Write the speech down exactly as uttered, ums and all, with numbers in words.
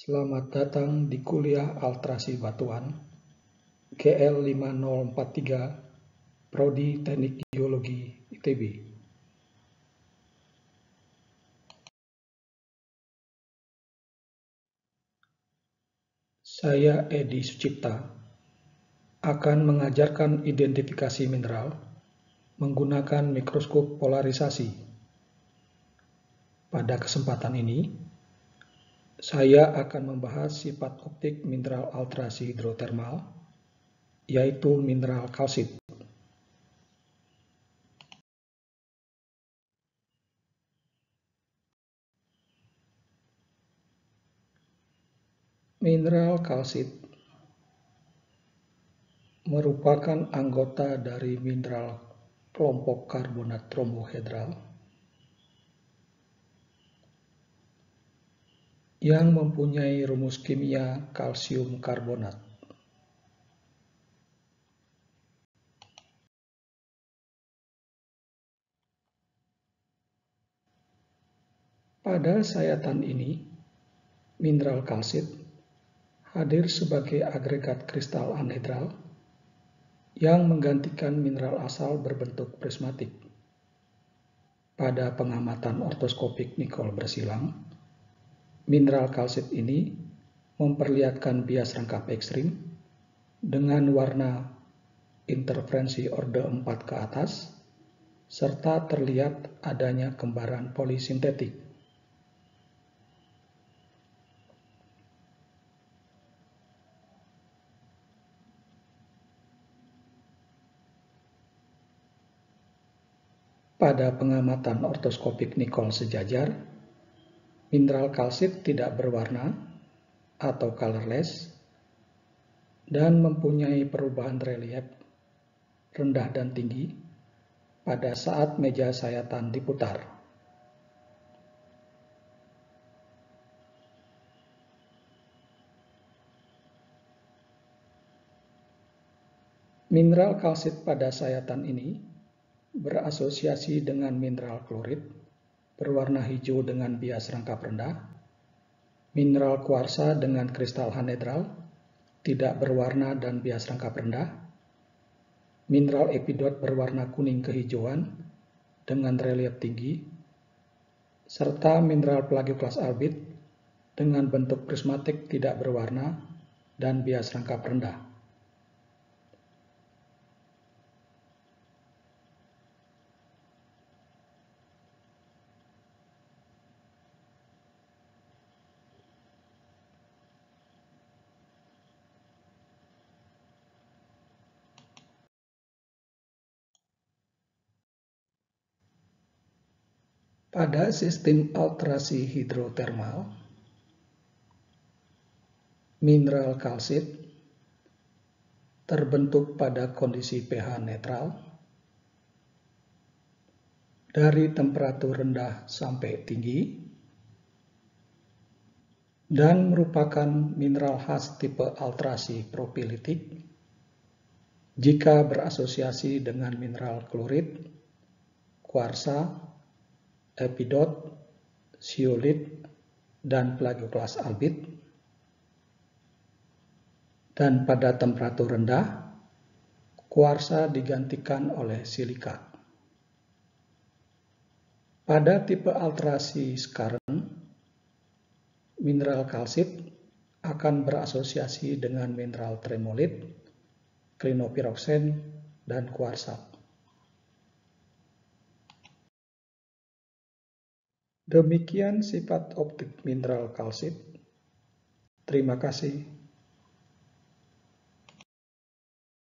Selamat datang di kuliah Altrasi Batuan, G L lima nol empat tiga, Prodi Teknik Geologi I T B. Saya Edi Sucipta, akan mengajarkan identifikasi mineral menggunakan mikroskop polarisasi. Pada kesempatan ini, saya akan membahas sifat optik mineral altrasi hidrotermal, yaitu mineral kalsit. Mineral kalsit merupakan anggota dari mineral kelompok karbonat trombohedral yang mempunyai rumus kimia kalsium karbonat. Pada sayatan ini, mineral kalsit hadir sebagai agregat kristal anhedral yang menggantikan mineral asal berbentuk prismatik. Pada pengamatan ortoskopik Nicholl bersilang, mineral kalsit ini memperlihatkan bias rangkap ekstrim dengan warna interferensi orde empat ke atas, serta terlihat adanya kembaran polisintetik. Pada pengamatan ortoskopik Nicholl sejajar, mineral kalsit tidak berwarna atau colorless dan mempunyai perubahan relief rendah dan tinggi pada saat meja sayatan diputar. Mineral kalsit pada sayatan ini berasosiasi dengan mineral klorit berwarna hijau dengan bias rangkap rendah, mineral kuarsa dengan kristal anhedral tidak berwarna dan bias rangkap rendah, mineral epidot berwarna kuning kehijauan dengan relief tinggi, serta mineral plagioklas albit dengan bentuk prismatik tidak berwarna dan bias rangkap rendah. Pada sistem altrasi hidrotermal, mineral kalsit terbentuk pada kondisi pH netral dari temperatur rendah sampai tinggi dan merupakan mineral khas tipe altrasi propilitik jika berasosiasi dengan mineral klorit, kuarsa, epidot, zeolit, dan plagioklas albit, dan pada temperatur rendah, kuarsa digantikan oleh silika. Pada tipe altrasi Skarn, mineral kalsit akan berasosiasi dengan mineral tremolit, klinopiroksen, dan kuarsa. Demikian sifat optik mineral kalsit. Terima kasih.